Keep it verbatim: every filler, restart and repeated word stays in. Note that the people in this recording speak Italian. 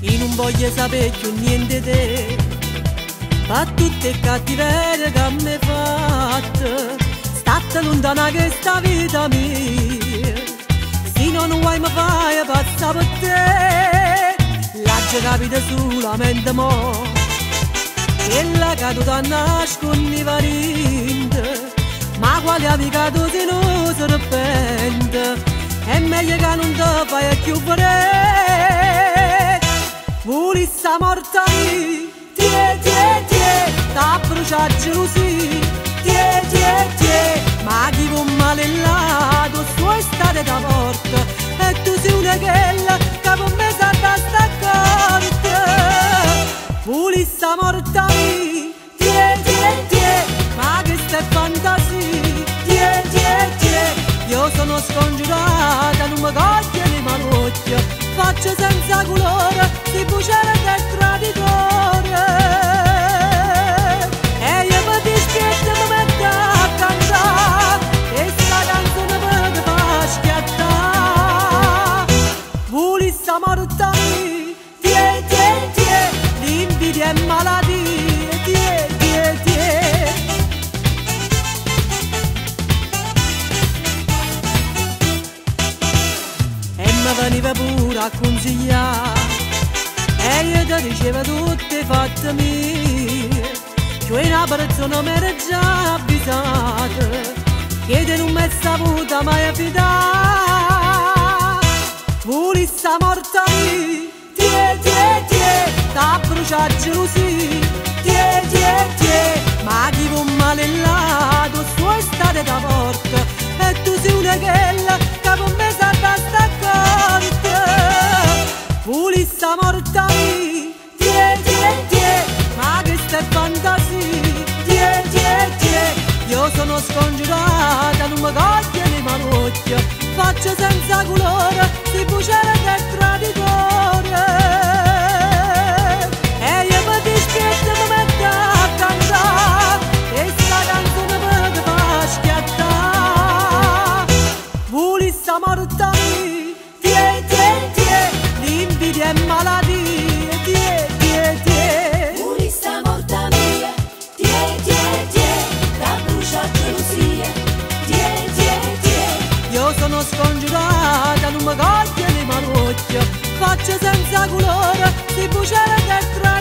Io non voglio sapere più niente di te, fa tutte le cattiverie che mi hai fatto. State lontana che sta vita mia, se non vuoi mi fai passare per te. La capita solamente mo, che la caduta nasconde i parenti, ma quale amica tu se non si repente, è meglio che non ti fai più vedere. Volessi morta lì, tie, tie, tie, t'ha bruciato gelosia, tie, tie, tie, ma chi con male là, tu sua estate da porta, e tu sei una chella che per me sa da sta corta. Volessi morta lì, tie, tie, tie, ma che stai fantasia, tie, tie, tie, io sono scongiurata, non mi coglie le manocchie, faccio senza colore, si bucere del traditore. E io per dispietto mi metto a cantare, e sta canzone mi fa schiattare. Volessi morta lì, tie, tie, tie, l'invidia è malattia, tie, tie, tie. E mi veniva pure a consigliare, e io ti dicevo tutte fatte mie, cioè una persona mi era già avvisata, che te non mi è saputa mai affidare. Volessi morta lì, tie, tie, tie, t'ha bruciato gelosia, tie, tie, tie, ma chi con male là, tu sua estate da porta, e tu sei una chella che per me sa da sta corta. Volessi morta lì, tie, tie, tie, ma che stai fantasia, tie, tie, tie, io sono scongiurata, non mi coglie le manocchie, faccio senza colore, si bucere del traditore. E io per dispietto mi metto a cantare, e sta canzone mi fa schiattare. Volessi morta lì, tie, tie, tie, l'invidia è malattia, tie, tie, tie. Volessi morta mia, tie, tie, tie, t'ha bruciato gelosia, tie, tie, tie. Io sono scongiurata, non mi coglie le manocchie, faccio senza colore, si bucere del traditore.